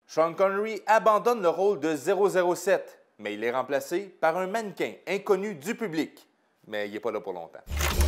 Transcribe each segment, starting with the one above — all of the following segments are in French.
Sean Connery abandonne le rôle de 007, mais il est remplacé par un mannequin inconnu du public. Mais il n'est pas là pour longtemps.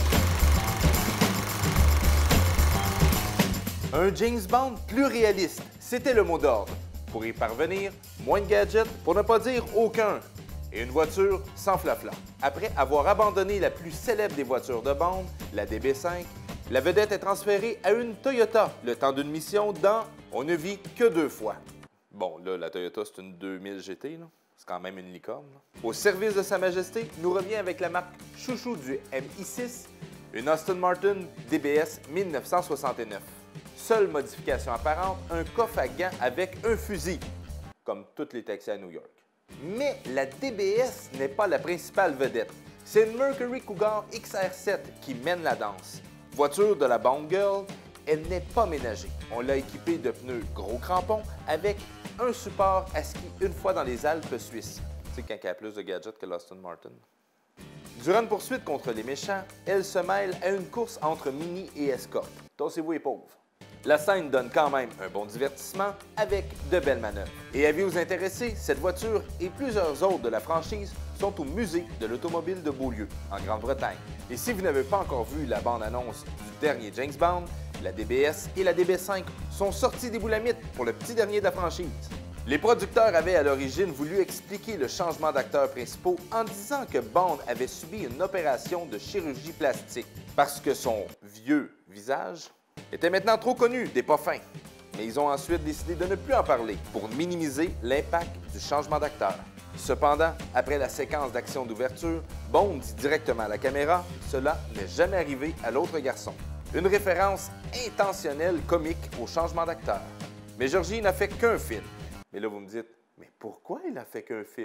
Un James Bond plus réaliste, c'était le mot d'ordre. Pour y parvenir, moins de gadgets, pour ne pas dire aucun. Et une voiture sans flafla. Après avoir abandonné la plus célèbre des voitures de Bond, la DB5, la vedette est transférée à une Toyota, le temps d'une mission dans On ne vit que 2 fois. Bon, là, la Toyota, c'est une 2000 GT, là. C'est quand même une licorne. Là. Au service de Sa Majesté, nous revient avec la marque chouchou du MI6, une Aston Martin DBS 1969. Seule modification apparente, un coffre à gants avec un fusil, comme toutes les taxis à New York. Mais la DBS n'est pas la principale vedette. C'est une Mercury Cougar XR7 qui mène la danse. Voiture de la Bond Girl, elle n'est pas ménagée. On l'a équipée de pneus gros crampons avec un support à ski une fois dans les Alpes suisses. Tu sais, quand il y a plus de gadgets que l'Aston Martin. Durant une poursuite contre les méchants, elle se mêle à une course entre Mini et Escort. Tossez-vous les pauvres. La scène donne quand même un bon divertissement avec de belles manœuvres. Et avis-vous intéressés, cette voiture et plusieurs autres de la franchise sont au musée de l'automobile de Beaulieu, en Grande-Bretagne. Et si vous n'avez pas encore vu la bande-annonce du dernier James Bond, la DBS et la DB5 sont sortis des boulamites pour le petit dernier de la franchise. Les producteurs avaient à l'origine voulu expliquer le changement d'acteurs principaux en disant que Bond avait subi une opération de chirurgie plastique parce que son vieux visage était maintenant trop connu des pas fins. Mais ils ont ensuite décidé de ne plus en parler pour minimiser l'impact du changement d'acteur. Cependant, après la séquence d'action d'ouverture, Bond dit directement à la caméra « Cela n'est jamais arrivé à l'autre garçon ». Une référence intentionnelle comique au changement d'acteur. Mais Georgie n'a fait qu'un film. Mais là, vous me dites « Mais pourquoi il n'a fait qu'un film? »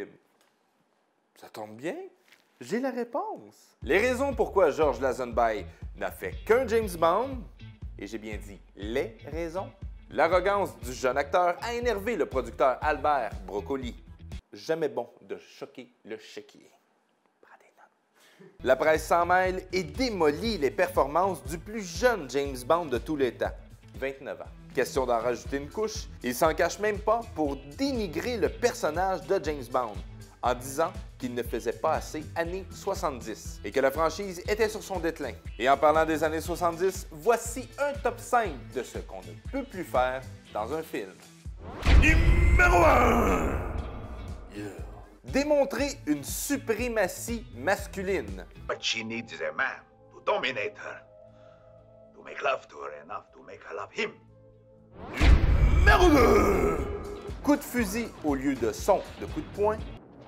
Ça tombe bien, j'ai la réponse. Les raisons pourquoi George Lazenby n'a fait qu'un James Bond, et j'ai bien dit les raisons. L'arrogance du jeune acteur a énervé le producteur Albert Broccoli. Jamais bon de choquer le chéquier. Prends des notes. La presse s'en mêle et démolit les performances du plus jeune James Bond de tous les temps, 29 ans. Question d'en rajouter une couche, il s'en cache même pas pour dénigrer le personnage de James Bond, en disant qu'il ne faisait pas assez années 70 et que la franchise était sur son déclin. Et en parlant des années 70, voici un top 5 de ce qu'on ne peut plus faire dans un film. Numéro 1! Yeah. Démontrer une suprématie masculine. What she needs is a man to dominate her, to make love to her enough to make her love him. Numéro 2! Coup de fusil au lieu de son de coup de poing.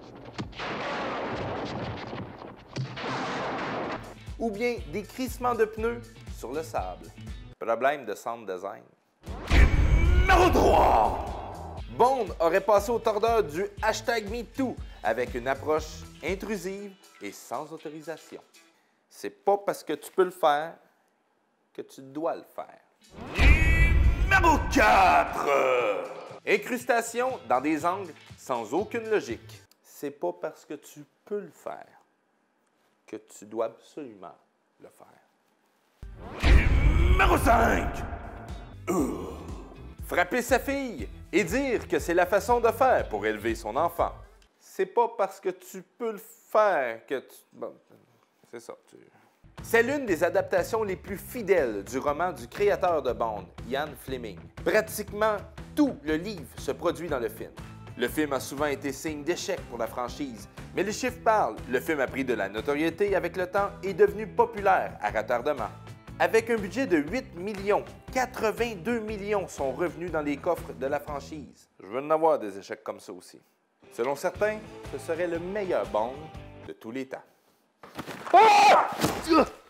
Ou bien des crissements de pneus sur le sable. Problème de sound design. Numéro 3! Bond aurait passé au tordeur du #MeToo avec une approche intrusive et sans autorisation. C'est pas parce que tu peux le faire que tu dois le faire. Numéro 4! Incrustation dans des angles sans aucune logique. C'est pas parce que tu peux le faire que tu dois absolument le faire. Numéro 5! Frapper sa fille et dire que c'est la façon de faire pour élever son enfant. C'est pas parce que tu peux le faire que tu... Bon, c'est ça. C'est l'une des adaptations les plus fidèles du roman du créateur de Bond, Ian Fleming. Pratiquement tout le livre se produit dans le film. Le film a souvent été signe d'échec pour la franchise, mais les chiffres parlent. Le film a pris de la notoriété avec le temps et est devenu populaire à retardement. Avec un budget de 8 millions, 82 millions sont revenus dans les coffres de la franchise. Je veux en avoir des échecs comme ça aussi. Selon certains, ce serait le meilleur Bond de tous les temps. Ah!